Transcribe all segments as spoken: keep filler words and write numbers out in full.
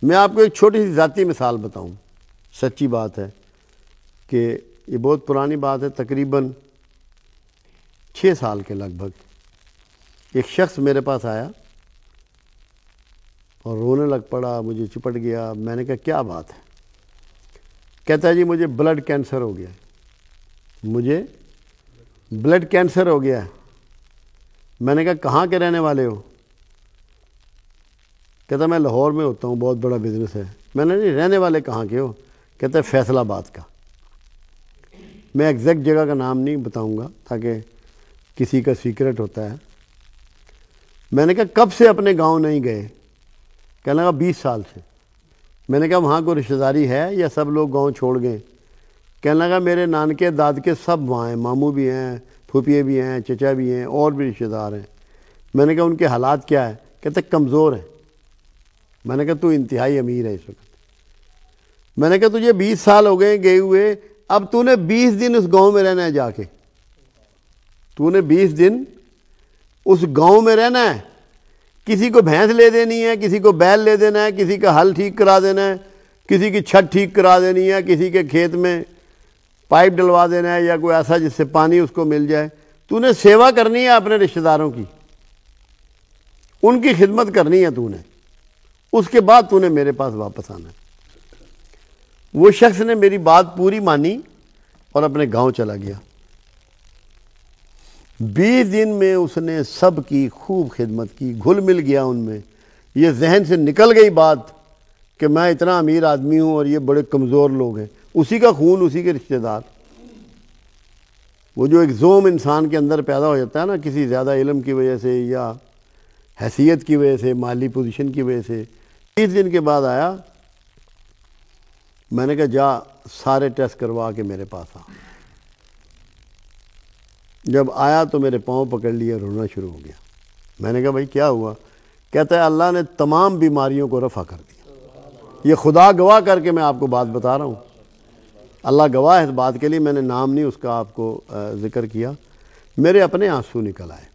میں آپ کو ایک چھوٹی سی ذاتی مثال بتاؤں، سچی بات ہے کہ یہ بہت پرانی بات ہے، تقریباً چھ سال کے لگ بھگ ایک شخص میرے پاس آیا اور رونے لگ پڑا، مجھے چپٹ گیا۔ میں نے کہا کیا بات ہے؟ کہتا ہے جی مجھے بلڈ کینسر ہو گیا، مجھے بلڈ کینسر ہو گیا ہے۔ میں نے کہا کہاں کے رہنے والے ہو؟ کہتا میں لاہور میں ہوتا ہوں، بہت بڑا بزنس ہے۔ میں نے نہیں رہنے والے کہاں کے ہو؟ کہتا ہے فیصل آباد کا۔ میں ایگزیکٹ جگہ کا نام نہیں بتاؤں گا تاکہ کسی کا سیکرٹ ہوتا ہے۔ میں نے کہا کب سے اپنے گاؤں نہیں گئے؟ کہنے لگا بیس سال سے۔ میں نے کہا وہاں کوئی رشتہ داری ہے یا سب لوگ گاؤں چھوڑ گئے؟ کہنے لگا میرے نانکے دادکے سب وہاں ہیں، ماموں بھی ہیں، پھوپھیے بھی ہیں، چچا بھی ہیں، اور بھی رشتہ دار ہیں۔ میں نے کہا ان کے حالات کیا ہے؟ کہتے کمزور ہیں۔ میں نے کہا تو انتہائی امیر ہے اس وقت۔ میں نے کہا تجھے بیس سال ہو گئے گئے ہوئے، اب تو نے بیس دن اس گاؤں میں رہنا ہے، جا کے تو نے بیس دن اس گاؤں میں رہنا ہے۔ کسی کو بھینس لے دینی ہے، کسی کو بیل لے دینا ہے، کسی کا ہل ٹھیک کرا دینا ہے، کسی کی چھت ٹھیک کرا دینی ہے، کسی کے کھیت میں پائپ ڈلوا دینا ہے یا کوئی ایسا جس سے پانی اس کو مل جائے۔ تو نے سیوا کرنی ہے اپنے رشتہ داروں کی، ان کی خدمت کرنی ہے تو نے، اس کے بعد تو نے میرے پاس واپس آنا ہے۔ وہ شخص نے میری بات پوری مانی اور اپنے گاؤں چلا گیا۔ بیس دن میں اس نے سب کی خوب خدمت کی، گھل مل گیا ان میں۔ یہ ذہن سے نکل گئی بات کہ میں اتنا امیر آدمی ہوں اور یہ بڑے کمزور لوگ ہیں۔ اسی کا خون، اسی کے رشتہ دار۔ وہ جو ایک زوم انسان کے اندر پیدا ہو جاتا ہے نا، کسی زیادہ علم کی وجہ سے یا حیثیت کی وجہ سے، مالی پوزیشن کی وجہ سے۔ بیس دن کے بعد آیا، میں نے کہا جا سارے ٹیسٹ کروا کے میرے پاس آ۔ جب آیا تو میرے پاؤں پکڑ لیا، رونا شروع ہو گیا۔ میں نے کہا بھائی کیا ہوا؟ کہتا ہے اللہ نے تمام بیماریوں کو رفع کر دیا۔ یہ خدا گواہ کر کے میں آپ کو بات بتا رہا ہوں، اللہ گواہ ہے اس بات کے لیے، میں نے نام نہیں اس کا آپ کو ذکر کیا۔ میرے اپنے آنسو نکل آئے۔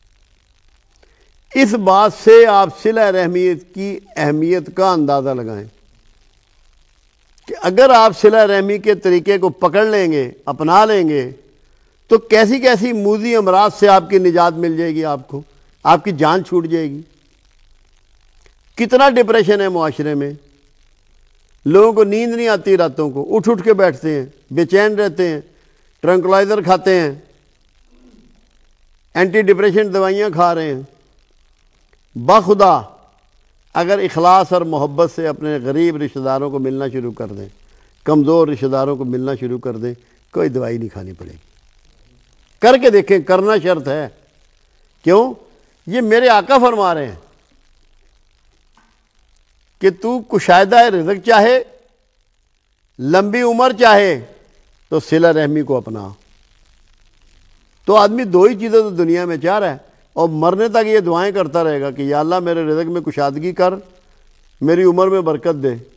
اس بات سے آپ صلہ رحمیت کی اہمیت کا اندازہ لگائیں کہ اگر آپ صلہ رحمی کے طریقے کو پکڑ لیں گے، اپنا لیں گے، تو کیسی کیسی موذی امراض سے آپ کی نجات مل جائے گی، آپ کو آپ کی جان چھوٹ جائے گی۔ کتنا ڈپریشن ہے معاشرے میں، لوگوں کو نیند نہیں آتی، راتوں کو اٹھ اٹھ کے بیٹھتے ہیں، بے چین رہتے ہیں، ٹرنکلائزر کھاتے ہیں، اینٹی ڈپریشن دوائیاں کھا رہے ہیں۔ بخدا اگر اخلاص اور محبت سے اپنے غریب رشتہ داروں کو ملنا شروع کر دیں، کمزور رشتہ داروں کو ملنا شروع کر دیں، کوئی دوائی نہیں کھانی پڑے گی۔ کر کے دیکھیں، کرنا شرط ہے۔ کیوں؟ یہ میرے آقا فرما رہے ہیں کہ تو کشادہ رزق چاہے، لمبی عمر چاہے، تو صلہ رحمی کو اپنا۔ تو آدمی دو ہی چیزیں تو دنیا میں چاہ رہا ہے، اور مرنے تک یہ دعائیں کرتا رہے گا کہ یا اللہ میرے رزق میں کشادگی کر، میری عمر میں برکت دے۔